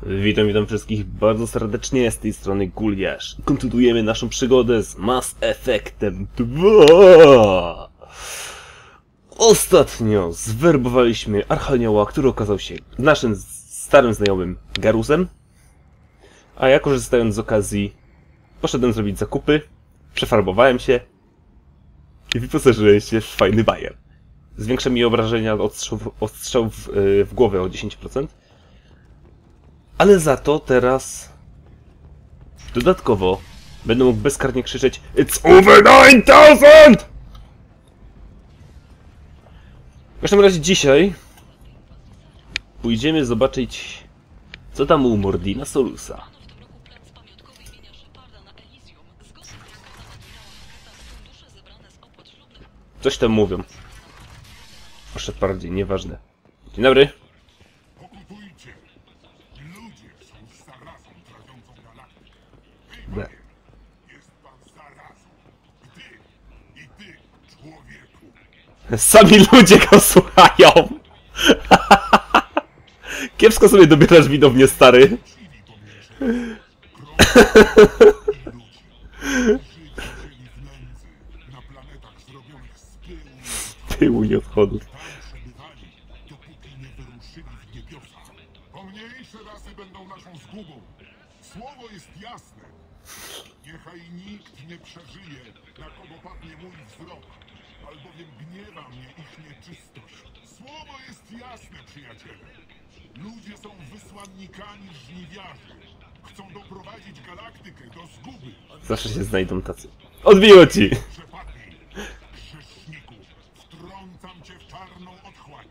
Witam wszystkich bardzo serdecznie, z tej strony Guliasz. Kontynuujemy naszą przygodę z Mass Effectem 2! Ostatnio zwerbowaliśmy Archanioła, który okazał się naszym starym znajomym Garusem. A ja, korzystając z okazji, poszedłem zrobić zakupy, przefarbowałem się i wyposażyłem się w fajny bajer. Zwiększa mi obrażenia od strzałów w głowę o 10%. Ale za to teraz dodatkowo będę mógł bezkarnie krzyczeć It's over 9000! W każdym razie dzisiaj pójdziemy zobaczyć, co tam u Mordina Solusa. Coś tam mówią. Proszę bardziej, nieważne. Dzień dobry. Sami ludzie go słuchają! Kiepsko sobie dobierasz widownię, stary. Z tyłu i odchodów. Pomniejsze rasy będą naszą zgubą. Słowo jest jasne. Niechaj nikt nie przeżyje, na kogo padnie mój wzrok, albowiem gniewa mnie ich nieczystość. Słowo jest jasne, przyjaciele. Ludzie są wysłannikami żniwiarzy. Chcą doprowadzić galaktykę do zguby. Zawsze się znajdą tacy. Odbiło ci! Przepadnij, grzeszniku. Wtrącam cię w czarną otchłań.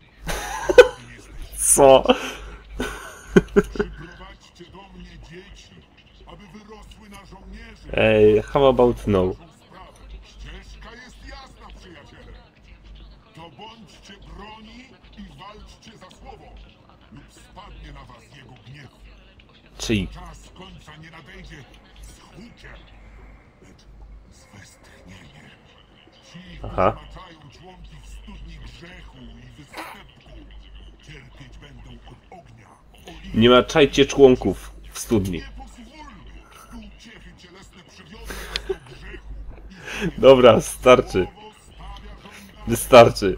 Co? Przyprowadźcie do mnie dzieci, aby wyrosły na żołnierzy. Ej, how about no? Ścieżka jest jasna, przyjaciele. To bądźcie broni i walczcie za słowo, lub spadnie na was jego gniew. Czyli Czas końca nie nadejdzie z hukiem, lecz z westchnieniem. Ci Aha. maczają członki w studni grzechu i występku. Cierpieć będą od ognia. nie maczajcie członków w studni. Nie pozwólmy, by uciechy cielesne przywiodły nas do grzechu. Dobra, starczy. Słowo stawia żądania. Wystarczy.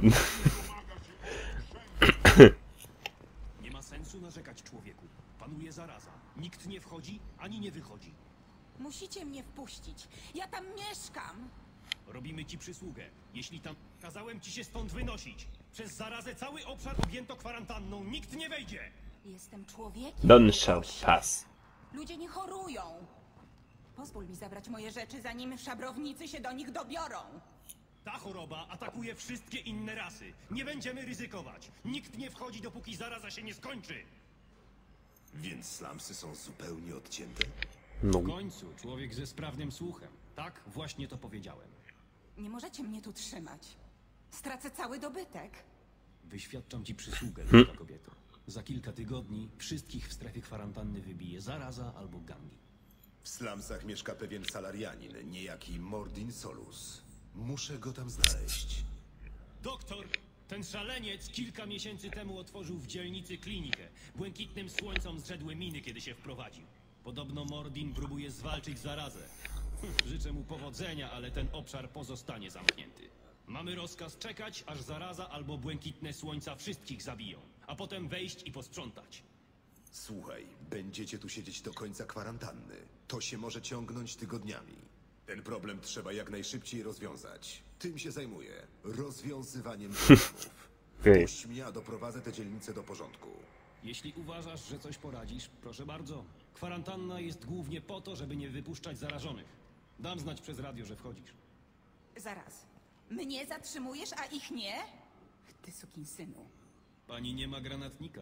Nie ma sensu narzekać, człowieku. Panuje zaraza. Nikt nie wchodzi, ani nie wychodzi. Musicie mnie wpuścić. Ja tam mieszkam. Robimy ci przysługę. Jeśli tam kazałem ci się stąd wynosić. Przez zarazę cały obszar objęto kwarantanną. Nikt nie wejdzie. Jestem człowiekiem. None shall pass. Ludzie nie chorują. Pozwól mi zabrać moje rzeczy, zanim szabrownicy się do nich dobiorą. Ta choroba atakuje wszystkie inne rasy. Nie będziemy ryzykować. Nikt nie wchodzi, dopóki zaraza się nie skończy. Więc slumsy są zupełnie odcięte? No. W końcu człowiek ze sprawnym słuchem. Tak, właśnie to powiedziałem. Nie możecie mnie tu trzymać. Stracę cały dobytek. Wyświadczam ci przysługę, ludzka kobieto. Za kilka tygodni wszystkich w strefie kwarantanny wybije zaraza albo gangi. W slumsach mieszka pewien salarianin, niejaki Mordin Solus. Muszę go tam znaleźć. Doktor, ten szaleniec kilka miesięcy temu otworzył w dzielnicy klinikę. Błękitnym słońcom zrzedły miny, kiedy się wprowadził. Podobno Mordin próbuje zwalczyć zarazę. Życzę mu powodzenia, ale ten obszar pozostanie zamknięty. Mamy rozkaz czekać, aż zaraza albo błękitne słońca wszystkich zabiją, a potem wejść i posprzątać. Słuchaj, będziecie tu siedzieć do końca kwarantanny. To się może ciągnąć tygodniami. Ten problem trzeba jak najszybciej rozwiązać. Tym się zajmuję. Rozwiązywaniem problemów. Okej. Puść mnie, a doprowadzę tę dzielnicę do porządku. Jeśli uważasz, że coś poradzisz, proszę bardzo. Kwarantanna jest głównie po to, żeby nie wypuszczać zarażonych. Dam znać przez radio, że wchodzisz. Zaraz. Mnie zatrzymujesz, a ich nie? Ty sukinsynu. Pani nie ma granatnika.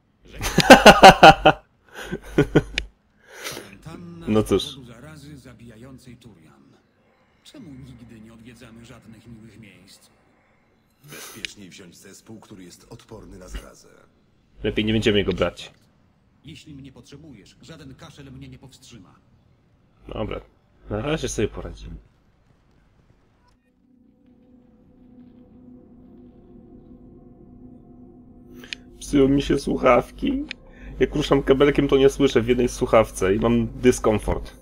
Kwarantanna No z cóż. powodu zarazy zabijającej Turian. Czemu nigdy nie odwiedzamy żadnych miłych miejsc? Bezpieczniej wziąć zespół, który jest odporny na zarazę. Lepiej nie będziemy go brać. Jeśli mnie potrzebujesz, żaden kaszel mnie nie powstrzyma. Dobra. Na razie sobie poradzimy. Psują mi się słuchawki. Jak ruszam kabelkiem, to nie słyszę w jednej słuchawce i mam dyskomfort.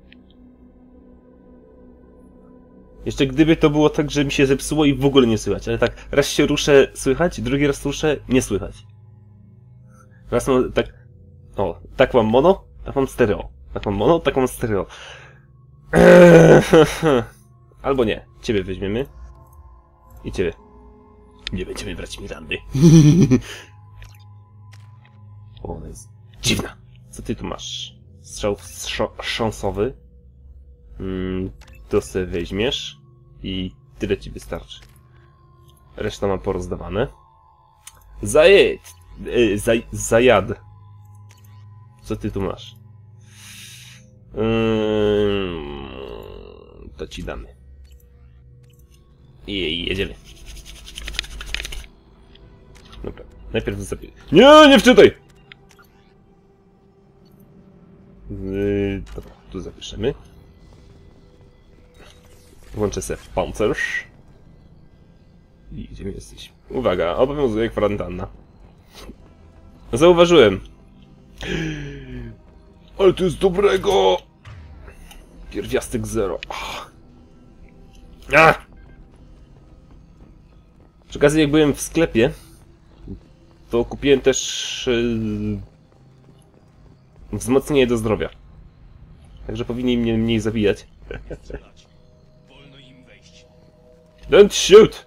Jeszcze gdyby to było tak, że mi się zepsuło i w ogóle nie słychać, ale tak, raz się ruszę, słychać, drugi raz ruszę, nie słychać. Raz mam tak... O, tak mam mono, tak mam stereo. Tak mam mono, tak mam stereo. Albo nie, ciebie weźmiemy. I ciebie. Nie będziemy brać Mirandy. O, ona jest dziwna. Co ty tu masz? Strzał szansowy. To sobie weźmiesz. I tyle ci wystarczy. Reszta mam porozdawane. Zajad. Co ty tu masz? To ci damy. I jedziemy. Dobra, najpierw zapisz. Nie wczytaj! Dobra, tu zapiszemy. Włączę sobie pancerz. I gdzie my jesteś? Uwaga, obowiązuje kwarantanna. Zauważyłem. Ale to jest dobrego! Pierwiastek 0. Przy okazji, jak byłem w sklepie, to kupiłem też wzmocnienie do zdrowia. Także powinni mnie mniej zabijać. Wolno im wejść. Don't shoot!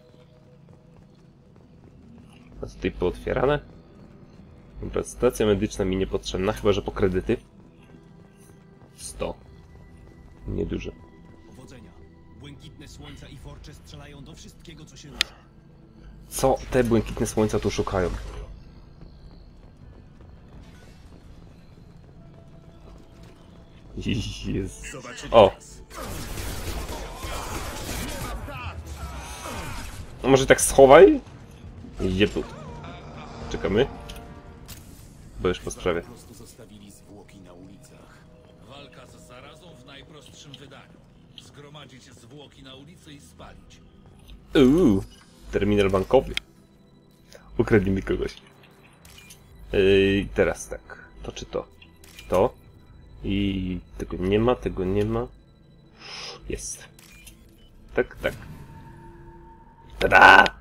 A tutaj pootwierane. Dobra, stacja medyczna mi niepotrzebna, chyba że po kredyty. 100. Nieduże. Powodzenia. Błękitne słońca i forcze strzelają do wszystkiego, co się rusza. Co te błękitne słońca tu szukają? Jezu. O! A może tak schowaj? Idzie tu. Czekamy. Bo już po sprawie. Po prostu zostawili zwłoki na ulicach. Walka z zarazą w najprostszym wydaniu. Zgromadzić zwłoki na ulicy i spalić. Terminal bankowy. Ukradnijmy kogoś. Teraz tak. To czy to? To. I tego nie ma, tego nie ma. Jest. Tak, tak. Tada!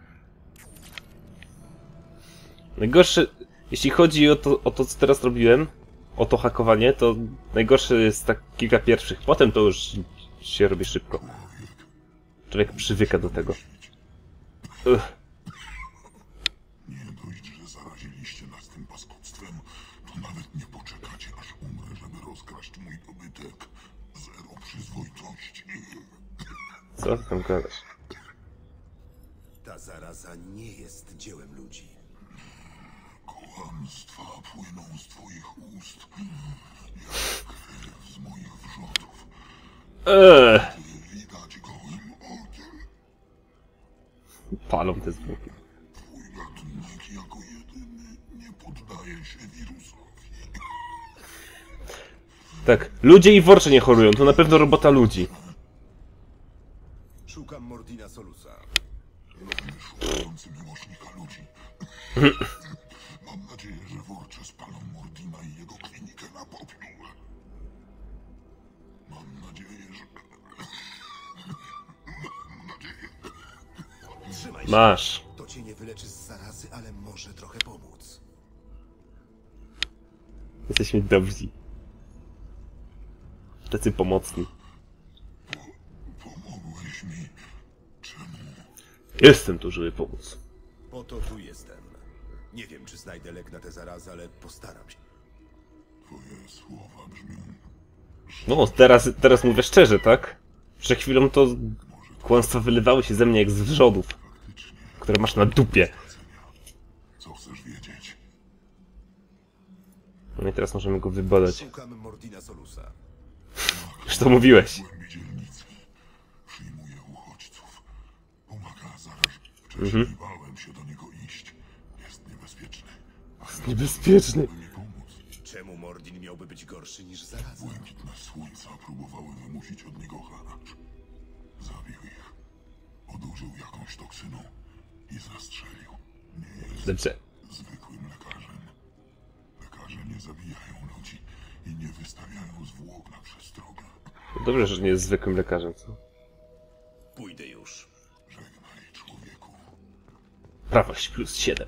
Najgorsze, jeśli chodzi o to, co teraz robiłem, o to hakowanie, to najgorsze jest tak kilka pierwszych. Potem to już się robi szybko. Człowiek przywyka do tego. Nie dość, że zaraziliście nas tym paskudztwem, to nawet nie poczekacie, aż umrę, żeby rozkraść mój dobytek. Zero przyzwoitości. Co ty tam gadasz? Ta zaraza nie jest dziełem ludzi. Kłamstwa płyną z twoich ust, jak krew z moich wrzodów. Widać gołym okiem. Palą te zwłoki. Twój gatunek jako jedyny nie poddaje się wirusowi. Tak, ludzie i worcze nie chorują, to na pewno robota ludzi. Szukam Mordina Solusa. Szukający miłośnika ludzi. Mam nadzieję, że worcze spalą Mordina i jego klinikę na popiół. Mam nadzieję, że... Trzymaj się. Masz. To cię nie wyleczy z zarazy, ale może trochę pomóc. Jesteśmy dobrzy. Tacy pomocni. Pomogłeś mi. Czemu? Jestem tu, żeby pomóc. Po to tu jestem. Nie wiem, czy znajdę lek na tę zarazę, ale postaram się. Twoje słowa brzmią... No, teraz mówię szczerze, tak? Przed chwilą to kłamstwa wylewały się ze mnie jak z wrzodów, które masz na dupie. Co chcesz wiedzieć? No i teraz możemy go wybadać. Szukam Mordina Solusa. Już to mówiłeś. W głębi dzielnicy. Przyjmuje uchodźców. Pomaga zaraż. Wcześniej bałem się do niego iść. Jest niebezpieczny. Niebezpieczny. By mi pomóc. Czemu Mordin miałby być gorszy niż zaraza? Błękitne słońca próbowały wymusić od niego haracz. Zabił ich. Odurzył jakąś toksyną i zastrzelił. Nie jest Dobrze. zwykłym lekarzem. Lekarze nie zabijają ludzi i nie wystawiają zwłok na przestrogę. Dobrze, że nie jest zwykłym lekarzem, co? Pójdę już. Żegnaj, człowieku. Prawość plus 7.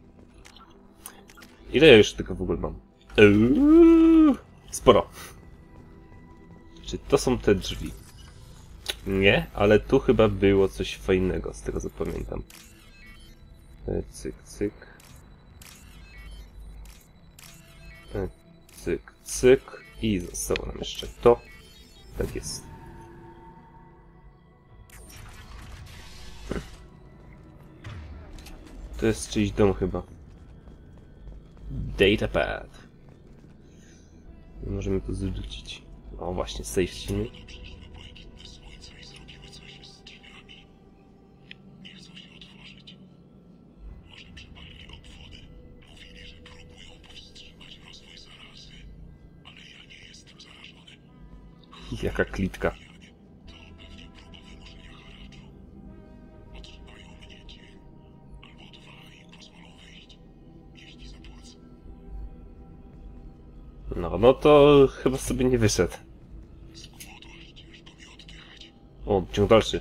Ile ja już tego w ogóle mam? Sporo. Czy to są te drzwi? Nie, ale tu chyba było coś fajnego, z tego co pamiętam. Cyk, cyk. Cyk, cyk. I zostało nam jeszcze to. Tak jest. To jest czyjś dom chyba. Datapad. Możemy to zrzucić. O właśnie, save ściny. Jaka klitka. No to chyba sobie nie wyszedł. O, ciąg dalszy.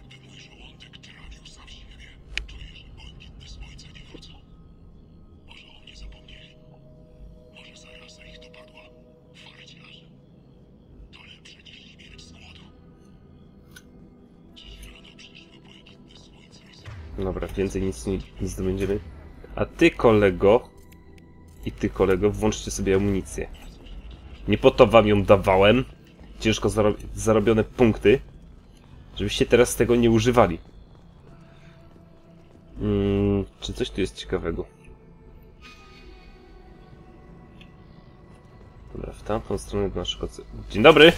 Dobra, więcej nic nie zdobędziemy. A ty, kolego, i ty, kolego, włączcie sobie amunicję. Nie po to wam ją dawałem. Ciężko zarobione punkty. Żebyście teraz tego nie używali. Czy coś tu jest ciekawego? Dobra, w tamtą stronę do naszego... Dzień dobry!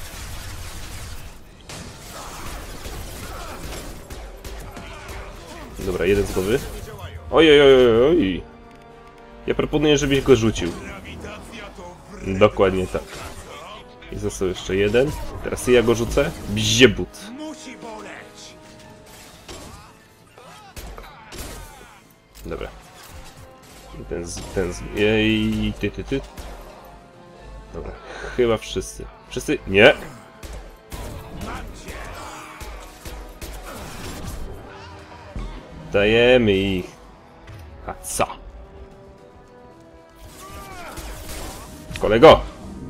Dobra, jeden z głowy. Oj. Ja proponuję, żebyś go rzucił. Dokładnie tak. I został jeszcze jeden. Teraz ja go rzucę. Bziebut. Dobra. Jej, ty. Dobra, chyba wszyscy. Wszyscy? Nie! Dajemy ich. A co? Kolego!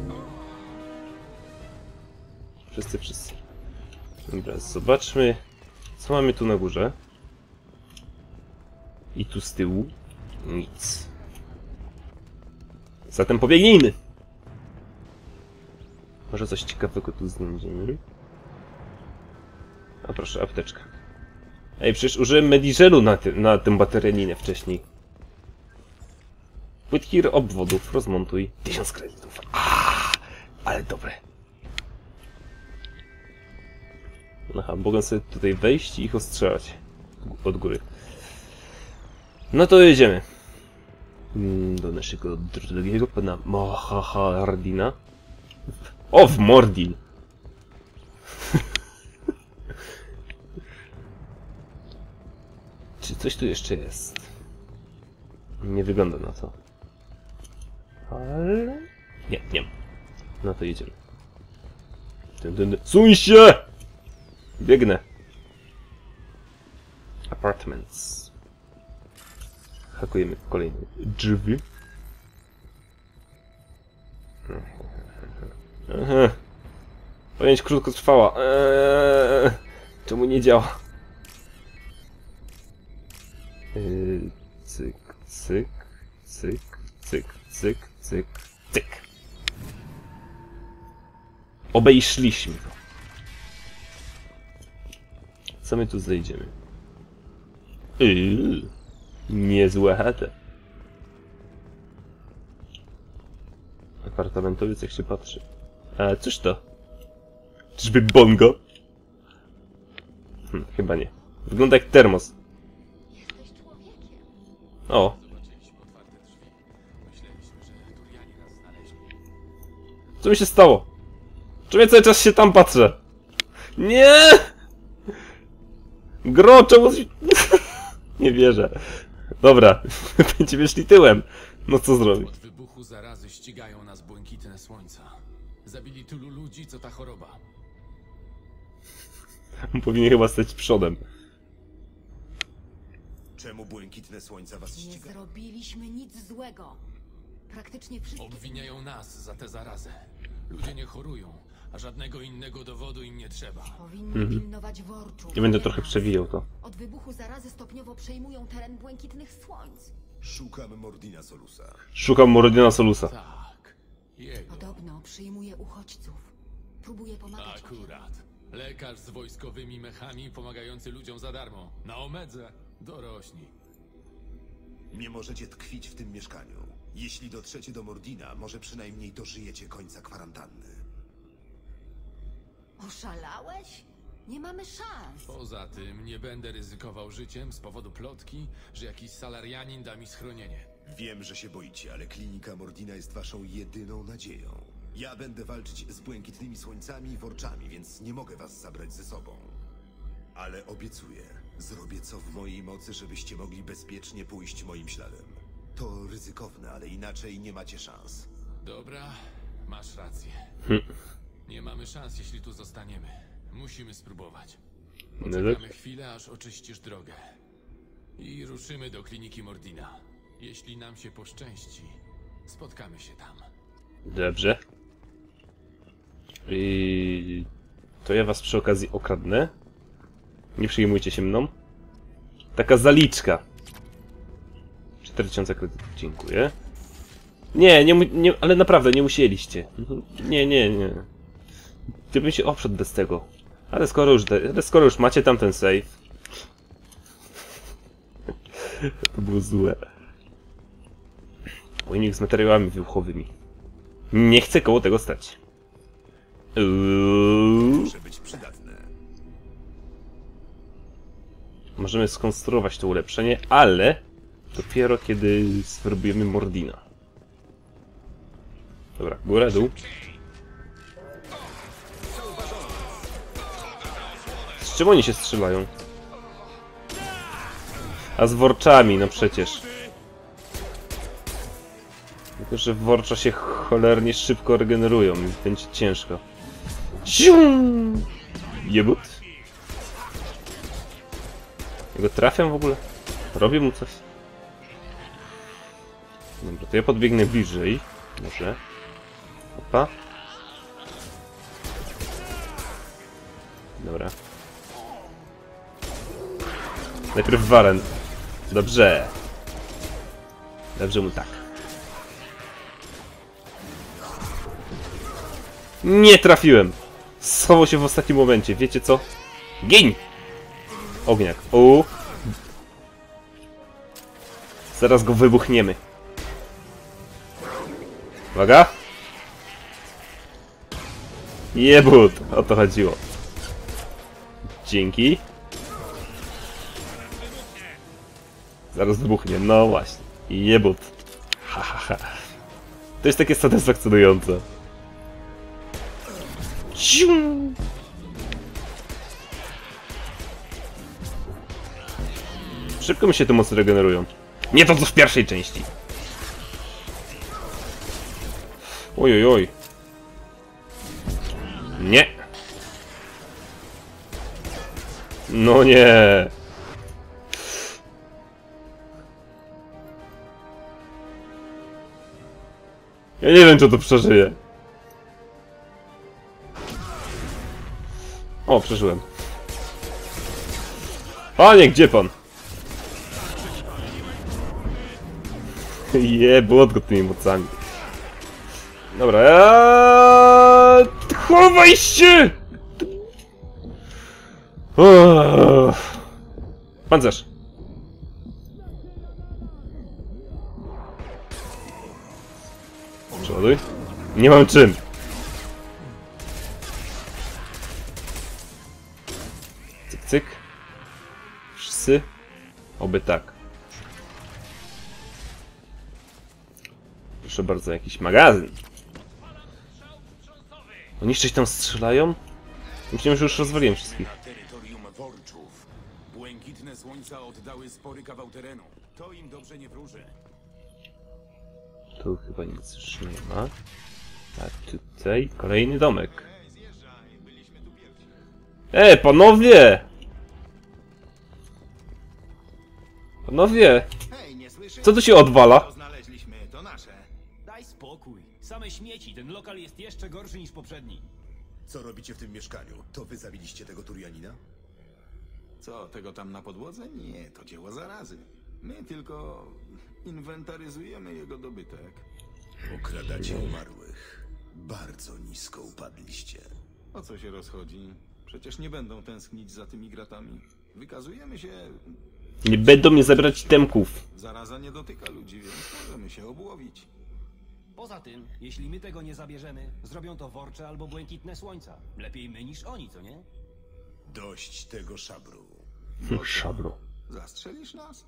Wszyscy. Dobra, zobaczmy, co mamy tu na górze. I tu z tyłu nic. Zatem pobiegnijmy! Może coś ciekawego tu znajdziemy. A proszę, apteczka. Ej, przecież użyłem Mediżelu na tę baterianinę wcześniej. Płytki obwodów, rozmontuj. 1000 kredytów. Ale dobre. Aha, mogę sobie tutaj wejść i ich ostrzelać od góry. No to jedziemy. Do naszego drugiego pana Mohahardina. O, w Mordin! Czy coś tu jeszcze jest? Nie wygląda na to. Ale... Nie ma. No to jedziemy. Suń się! Biegnę. Apartments. Hakujemy kolejne drzwi. Aha. Pamięć krótkotrwała. Czemu nie działa? Cyk, cyk, cyk, cyk, cyk, cyk, cyk. Obejrzeliśmy to. Co my tu znajdziemy? Niezłe chata. Apartamentowiec jak się patrzy. A cóż to? Czyżby bongo? Chyba nie. Wygląda jak termos. O. Co mi się stało? Czemu ja cały czas się tam patrzę? Nie! Gro, czemu... Nie wierzę. Dobra, będziemy szli tyłem. No co zrobić? Od wybuchu zarazy ścigają nas błękitne słońca. Zabili tylu ludzi, co ta choroba. Powinien chyba stać przodem. Czemu błękitne słońca was Nie ściga? zrobiliśmy nic złego. Praktycznie wszystkie... Obwiniają nas za tę zarazę. Ludzie nie chorują, a żadnego innego dowodu im nie trzeba. Powinni pilnować worczów. Ja będę nie trochę nas. przewijał to. Od wybuchu zarazy stopniowo przejmują teren błękitnych słońc. Szukam Mordina Solusa. Szukam Mordina Solusa. Tak, jego. Podobno przyjmuje uchodźców. Próbuje pomagać. Akurat. Lekarz z wojskowymi mechami pomagający ludziom za darmo. Na Omedze dorośli. Nie możecie tkwić w tym mieszkaniu. Jeśli dotrzecie do Mordina, może przynajmniej dożyjecie końca kwarantanny. Oszalałeś? Nie mamy szans. Poza tym nie będę ryzykował życiem z powodu plotki, że jakiś salarianin da mi schronienie. Wiem, że się boicie, ale klinika Mordina jest waszą jedyną nadzieją. Ja będę walczyć z błękitnymi słońcami i worczami, więc nie mogę was zabrać ze sobą. Ale obiecuję, zrobię co w mojej mocy, żebyście mogli bezpiecznie pójść moim śladem. To ryzykowne, ale inaczej nie macie szans. Dobra, masz rację. Nie mamy szans, jeśli tu zostaniemy. Musimy spróbować. Poczekamy chwilę, aż oczyścisz drogę. I ruszymy do kliniki Mordina. Jeśli nam się poszczęści, spotkamy się tam. Dobrze. I to ja was przy okazji okradnę. Nie przejmujcie się mną. Taka zaliczka. 4000 kredytów, dziękuję. Nie, ale naprawdę nie musieliście. Nie. Gdybym się oprzedł bez tego. Ale skoro już macie tam ten save. To było złe. Pojemnik z materiałami wybuchowymi. Nie chcę koło tego stać. Może być przydatne. Możemy skonstruować to ulepszenie, ale dopiero kiedy spróbujemy Mordina. Dobra, góra, dół. Z czym oni się strzelają? A z worczami, no przecież. Tylko, że worcza się cholernie szybko regenerują i będzie ciężko. Zium! Jebut. Ja go trafiam w ogóle? Robię mu coś? Dobra, to ja podbiegnę bliżej. Może. Opa. Dobra. Najpierw Waren. Dobrze. Dobrze mu tak. Nie trafiłem! Schował się w ostatnim momencie, wiecie co? Gin! Ogniak. Zaraz go wybuchniemy. Uwaga! Jebut! O to chodziło. Dzięki. Zaraz wybuchnie, no właśnie. Jebut. Ha. To jest takie satysfakcjonujące. Szybko mi się te mocy regenerują. Nie to co w pierwszej części. Oj. Nie. No nie. Ja nie wiem, czy to przeżyje. O, przeżyłem. Panie, gdzie pan? Jebut go tymi mocami. Dobra, chowaj się! Pancerz. Przeładuj. Nie mam czym. Cyk. Wszyscy. Oby tak. Proszę bardzo, jakiś magazyn. Oni jeszcze tam strzelają? Myślałem, że już rozwaliłem wszystkich. Na terytorium worczów. Błękitne słońca oddały spory kawał terenu. To im dobrze nie wróży. Tu chyba nic już nie ma. A tutaj kolejny domek. Panowie! Panowie! Co tu się odwala? Daj spokój. Same śmieci. Ten lokal jest jeszcze gorszy niż poprzedni. Co robicie w tym mieszkaniu? To wy zabiliście tego Turianina? Co, tego tam na podłodze? Nie, to dzieło zarazy. My tylko inwentaryzujemy jego dobytek. Okradacie umarłych. Bardzo nisko upadliście. O co się rozchodzi? Przecież nie będą tęsknić za tymi gratami. Wykazujemy się... Nie będą mnie zabierać temków. Zaraza nie dotyka ludzi, więc możemy się obłowić. Poza tym, jeśli my tego nie zabierzemy, zrobią to worcze albo błękitne słońca. Lepiej my niż oni, co nie? Dość tego szabru. Szabru. Zastrzelisz nas?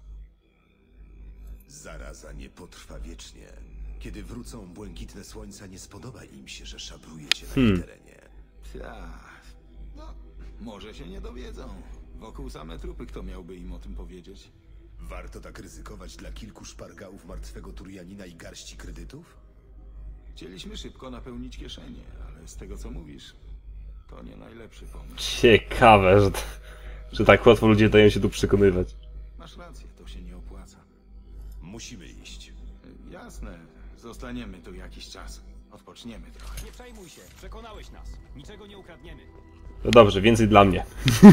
Zaraza nie potrwa wiecznie. Kiedy wrócą błękitne słońca, nie spodoba im się, że szabrujecie na ich terenie. Tak. No, może się nie dowiedzą. Wokół same trupy, kto miałby im o tym powiedzieć? Warto tak ryzykować dla kilku szpargałów martwego Turianina i garści kredytów? Chcieliśmy szybko napełnić kieszenie, ale z tego co mówisz, to nie najlepszy pomysł. Ciekawe, że tak łatwo ludzie dają się tu przekonywać. Masz rację, to się nie opłaca. Musimy iść. Jasne, zostaniemy tu jakiś czas. Odpoczniemy trochę. Nie przejmuj się. Przekonałeś nas. Niczego nie ukradniemy. No dobrze, więcej dla mnie.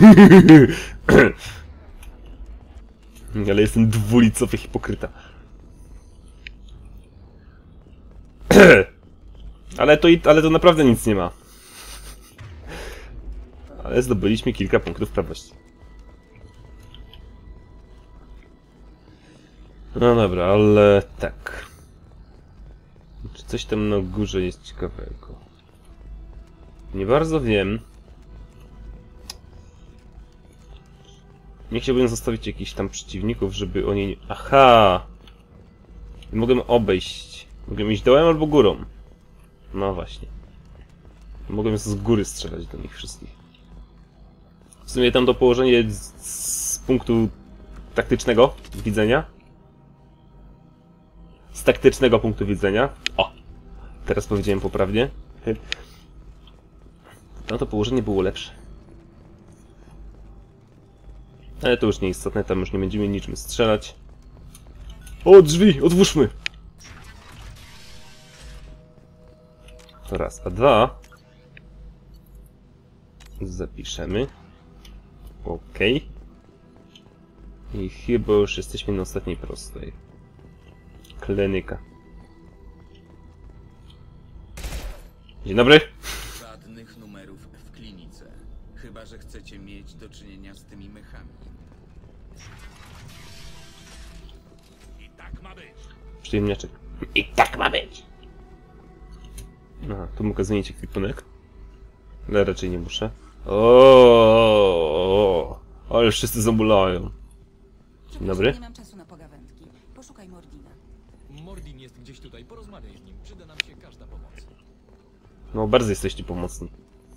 Ale jestem dwulicowy hipokryta. ale to naprawdę nic nie ma. Ale zdobyliśmy kilka punktów prawości. No dobra, ale tak. Czy coś tam na górze jest ciekawego? Nie bardzo wiem. Nie chciałbym zostawić jakichś tam przeciwników, żeby oni nie... Aha! Mogę obejść. Mogę iść dołem albo górą. No właśnie. Mogę z góry strzelać do nich wszystkich. W sumie tam to położenie z punktu taktycznego widzenia. Z taktycznego punktu widzenia. O! Teraz powiedziałem poprawnie. Tam to położenie było lepsze. Ale to już nieistotne, tam już nie będziemy niczym strzelać. O, drzwi! Otwórzmy! To raz, a dwa... Zapiszemy. Okej. I chyba już jesteśmy na ostatniej prostej. Klinika. Dzień dobry. Żadnych numerów w klinice. Chyba że chcecie mieć do czynienia z tymi mechami. I tak ma być. Przyjemniaczek. I tak ma być. Aha, tu mogę zmienić ekwipunek. Ale raczej nie muszę. O, ale wszyscy zamulają. Dzień dobry. Nie mam czasu na pogawędki. Poszukaj Mordina. Mordin jest gdzieś tutaj, porozmawiaj z nim. Przyda nam się każda pomoc. No, bardzo jesteście pomocni.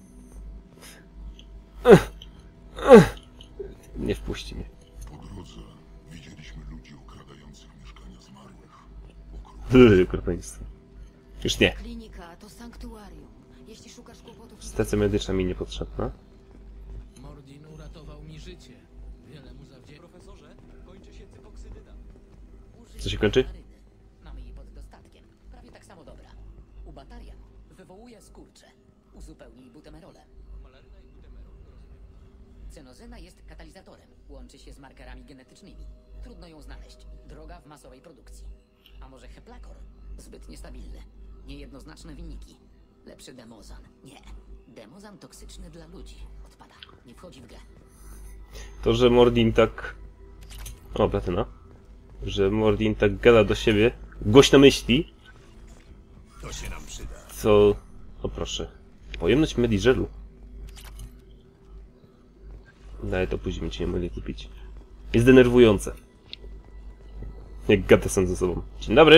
Nie wpuści mnie. Po drodze widzieliśmy ludzi okradających mieszkania zmarłych. Okropieństwo. Już nie. Klinika to sanktuarium. Jeśli szukasz kłopotów... Stacja medyczna mi niepotrzebna. Mordin uratował mi życie. Wiele mu zawdzięczam. Profesorze, kończy się cypoksydyna. Co się kończy? Mamy jej pod dostatkiem. Prawie tak samo dobra. U Batarian wywołuje skurcze. Uzupełnij butemerolem. Cynozyna jest katalizatorem. Łączy się z markerami genetycznymi. Trudno ją znaleźć. Droga w masowej produkcji. A może heplakor? Zbyt niestabilny. Niejednoznaczne wyniki. Lepszy demozan. Nie. Demozan toksyczny dla ludzi. Odpada. Nie wchodzi w grę. To, że Mordin tak... O, platyna. Że Mordin tak gada do siebie, głośno myśli. To się nam przyda. Co... O proszę. Pojemność Mediżelu. Dalej to później cię nie mogę kupić. Jest denerwujące. Jak gada sam ze sobą. Dzień dobry.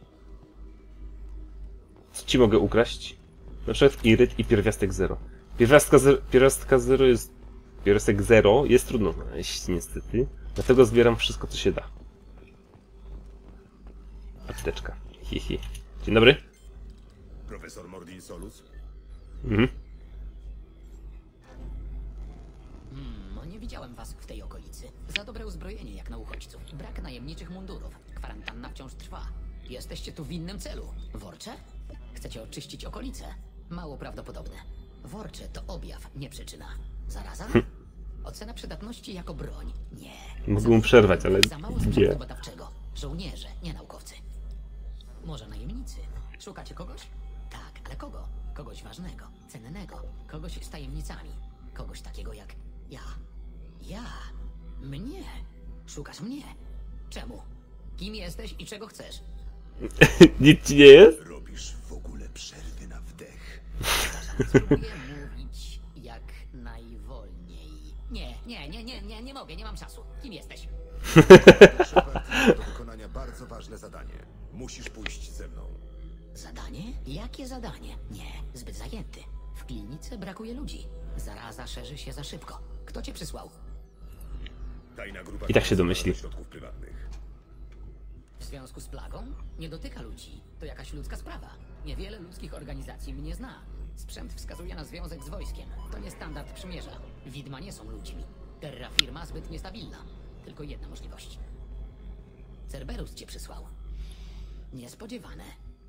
Co ci mogę ukraść? Na przykład iryt i pierwiastek 0. Pierwiastka 0 jest... Pierwiastek 0 jest trudno znaleźć, niestety. Dlatego zbieram wszystko, co się da. Apteczka. Hihi. Dzień dobry. Profesor Mordin Solus? No nie widziałem was w tej okolicy. Za dobre uzbrojenie jak na uchodźców. Brak najemniczych mundurów. Kwarantanna wciąż trwa. Jesteście tu w innym celu. Worcze? Chcecie oczyścić okolice? Mało prawdopodobne. Worcze to objaw, nie przyczyna. Zaraza? Ocena przydatności jako broń? Nie. Mógłbym przerwać, ale Za mało sprzętu badawczego. Żołnierze, nie naukowcy. Może najemnicy? Szukacie kogoś? Tak, ale kogo? Kogoś ważnego, cennego. Kogoś z tajemnicami. Kogoś takiego jak ja. Ja? Mnie? Szukasz mnie? Czemu? Kim jesteś i czego chcesz? Nic ci nie jest? Robisz w ogóle przerwy na wdech. Spróbuję mówić jak najwolniej. Nie mogę, nie mam czasu. Kim jesteś? Shepard ma do wykonania bardzo ważne zadanie. Musisz pójść ze mną. Zadanie? Jakie zadanie? Nie, zbyt zajęty. W klinice brakuje ludzi. Zaraza szerzy się za szybko. Kto cię przysłał? Tajna grupa I tak się domyśli. środków prywatnych. W związku z plagą? Nie dotyka ludzi. To jakaś ludzka sprawa. Niewiele ludzkich organizacji mnie zna. Sprzęt wskazuje na związek z wojskiem. To nie standard przymierza. Widma nie są ludźmi. Terra firma zbyt niestabilna. Tylko jedna możliwość. Cerberus cię przysłał. Niespodziewane.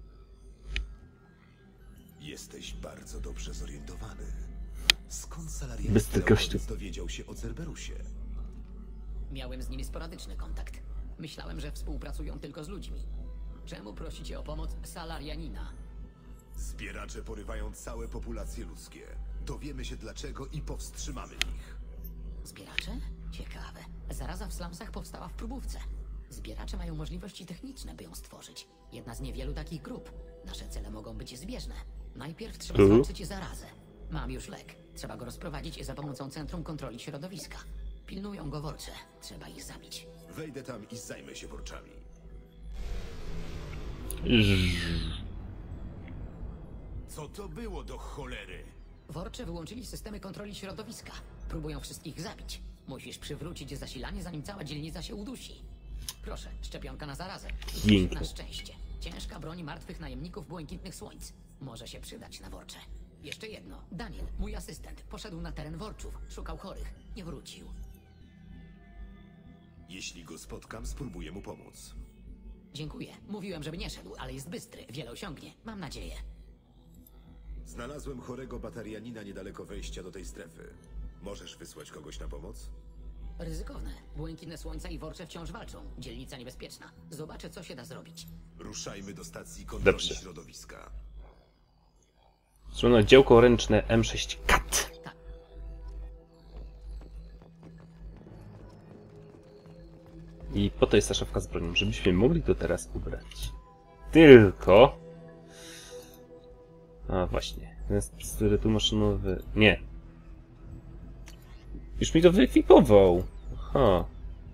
Jesteś bardzo dobrze zorientowany. Skąd Salarian Bystry gościu. dowiedział się o Cerberusie? Miałem z nimi sporadyczny kontakt. Myślałem, że współpracują tylko z ludźmi. Czemu prosicie o pomoc Salarianina? Zbieracze porywają całe populacje ludzkie. Dowiemy się dlaczego i powstrzymamy ich. Zbieracze? Ciekawe. Zaraza w slumsach powstała w próbówce. Zbieracze mają możliwości techniczne, by ją stworzyć. Jedna z niewielu takich grup. Nasze cele mogą być zbieżne. Najpierw trzeba zwalczyć zarazę. Mam już lek. Trzeba go rozprowadzić za pomocą Centrum Kontroli Środowiska. Pilnują go worcze. Trzeba ich zabić. Wejdę tam i zajmę się worczami. Co to było do cholery? Worcze wyłączyli systemy kontroli środowiska. Próbują wszystkich zabić. Musisz przywrócić zasilanie, zanim cała dzielnica się udusi. Proszę, szczepionka na zarazę. Pięknie. Na szczęście. Ciężka broń martwych najemników błękitnych słońc. Może się przydać na worcze. Jeszcze jedno. Daniel, mój asystent, poszedł na teren worczów. Szukał chorych. Nie wrócił. Jeśli go spotkam, spróbuję mu pomóc. Dziękuję. Mówiłem, żeby nie szedł, ale jest bystry. Wiele osiągnie. Mam nadzieję. Znalazłem chorego batarianina niedaleko wejścia do tej strefy. Możesz wysłać kogoś na pomoc? Ryzykowne. Błękitne słońca i worcze wciąż walczą. Dzielnica niebezpieczna. Zobaczę, co się da zrobić. Ruszajmy do stacji kontroli Dobrze. środowiska. Złono działko ręczne M6 Cat. Tak. I po to jest ta szafka z bronią, żebyśmy mogli to teraz ubrać. Tylko... A właśnie. Ten jest pistoletu maszynowy... Nie. Już mi to wyekwipował. Aha.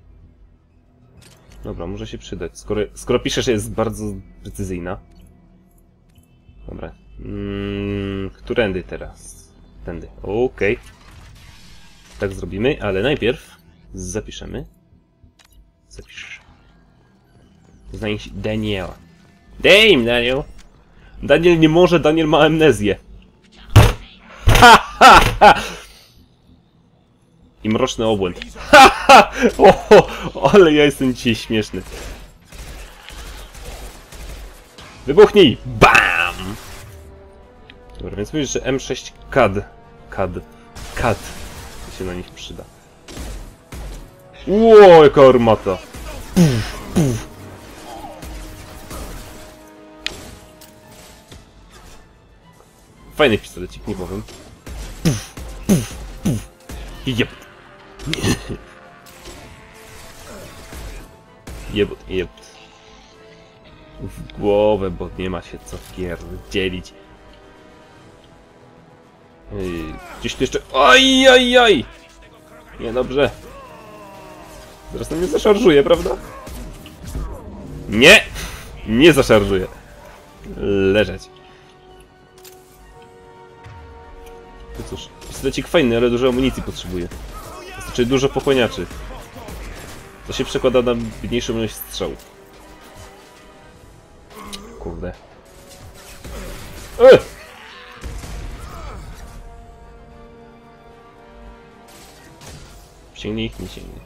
Dobra, może się przydać. Skoro pisze, że jest bardzo precyzyjna. Dobra. Którędy teraz? Tędy. Okej. Tak zrobimy, ale najpierw zapiszemy. Zapisz. Znajdź Daniela. Damn, Daniel! Daniel nie może, Daniel ma amnezję. Ha, ha, ha! I mroczny obłęd. Ha, ha! O, ale ja jestem dzisiaj śmieszny. Wybuchnij! BAM! Dobra, więc mówisz, że M6 CAD się na nich przyda. Ło, jaka armata! Fajny pistolecik, nie powiem. Jeb. Jeb. W głowę, bo nie ma się co pierdzielić. Gdzieś tu jeszcze... Oj! Niedobrze. Zaraz to mnie zaszarżuje, prawda? Nie! Nie zaszarżuje. Leżeć. No cóż, pistolecik fajny, ale dużo amunicji potrzebuje. To znaczy dużo pochłaniaczy. To się przekłada na mniejszą ilość strzałów. Kurde. Sięgnij ich, nie sięgnij.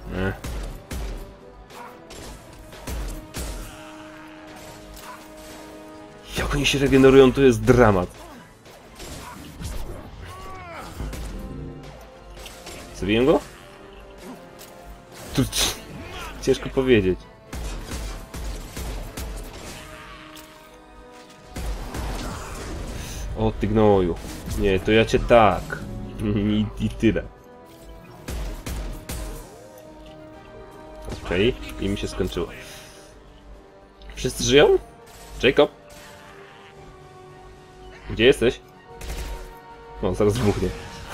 Jak oni się regenerują, to jest dramat. Zabiję go? Ciężko powiedzieć. O ty gnoju. Nie, to ja cię tak. I tyle. Okej, i mi się skończyło. Wszyscy żyją? Jacob? Gdzie jesteś? O, zaraz wybuchnie.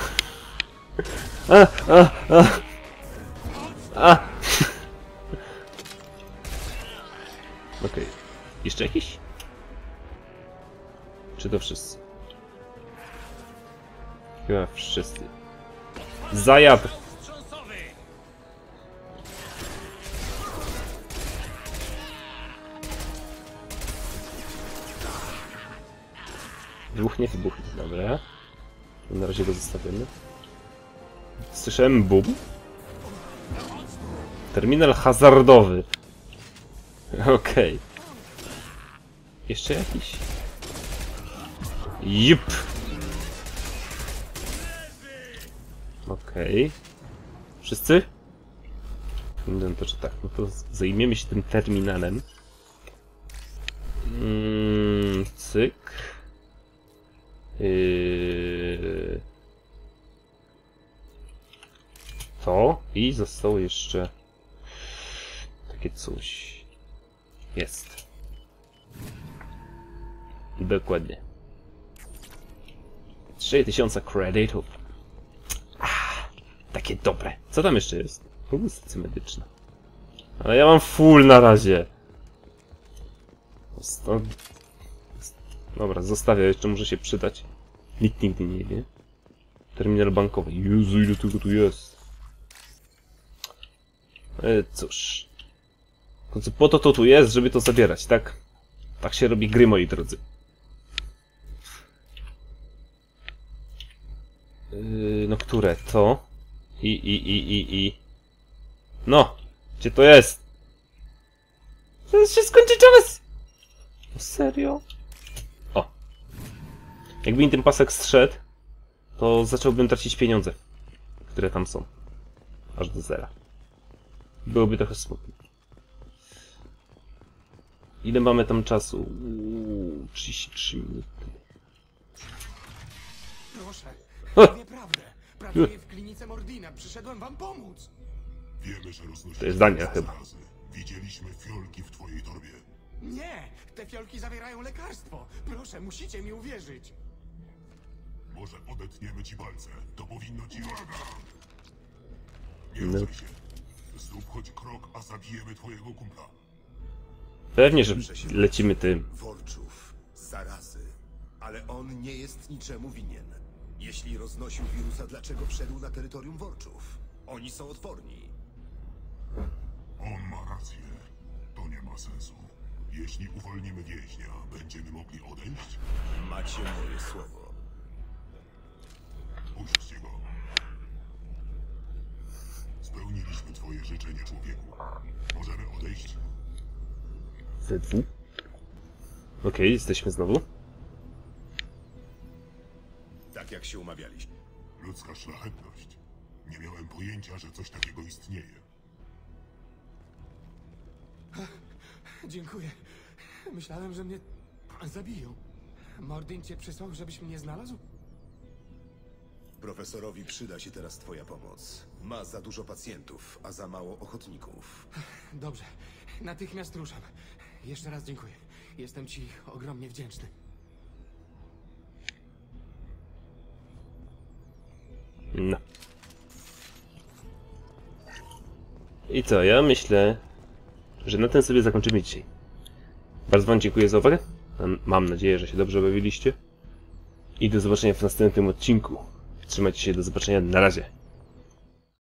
Okej. Jeszcze jakiś? Czy to wszyscy? Chyba wszyscy. Zajad! Wybuchnie, wybuchnie. Dobra. Na razie go zostawimy. Słyszałem bum. Terminal hazardowy. Okej. Jeszcze jakiś? Jup. Okej. Wszyscy? No to czy tak, no to zajmiemy się tym terminalem. Cyk. To i zostało jeszcze takie coś. Jest. Dokładnie. 3000 kredytów. Takie dobre. Co tam jeszcze jest? Stacja medyczna. Ale ja mam full na razie. Dobra, zostawię, jeszcze może się przydać. Nikt nigdy nie wie. Terminal bankowy. Jezu, ile tego tu jest. Cóż. W końcu po to tu jest, żeby to zabierać, tak? Tak się robi gry, moi drodzy. No które? To? I. No! Gdzie to jest? Zaraz się skończy czas! No serio? O! Jakby mi ten pasek zszedł, to zacząłbym tracić pieniądze, które tam są. Aż do zera. Byłoby trochę smutno. Ile mamy tam czasu? 33 minuty. Proszę, mówię prawdę. Pracuję w klinice Mordina. Przyszedłem wam pomóc. Wiemy, że roznosisz To jest Daniel chyba. Widzieliśmy fiolki w twojej torbie. Nie, te fiolki zawierają lekarstwo. Proszę, musicie mi uwierzyć. Może odetniemy ci palce. To powinno ci... Nie ruszaj się. Zrób choć krok, a zabijemy twojego kumpla. Pewnie, że lecimy tym. Worczów, zarazy. Ale on nie jest niczemu winien. Jeśli roznosił wirusa, dlaczego wszedł na terytorium Worczów? Oni są odporni. On ma rację. To nie ma sensu. Jeśli uwolnimy więźnia, będziemy mogli odejść? Macie moje słowo. Puśćcie go. Spełniliśmy twoje życzenie, człowieku. Możemy odejść? ZW. Okej, jesteśmy znowu. Tak jak się umawialiśmy. Ludzka szlachetność. Nie miałem pojęcia, że coś takiego istnieje. Dziękuję. Myślałem, że mnie zabiją. Mordin cię przysłał, żebyś mnie znalazł? Profesorowi przyda się teraz twoja pomoc. Ma za dużo pacjentów, a za mało ochotników. Dobrze. Natychmiast ruszam. Jeszcze raz dziękuję. Jestem ci ogromnie wdzięczny. No. I co, ja myślę, że na tym sobie zakończymy dzisiaj. Bardzo wam dziękuję za uwagę. Mam nadzieję, że się dobrze bawiliście. I do zobaczenia w następnym odcinku. Trzymajcie się, do zobaczenia, na razie.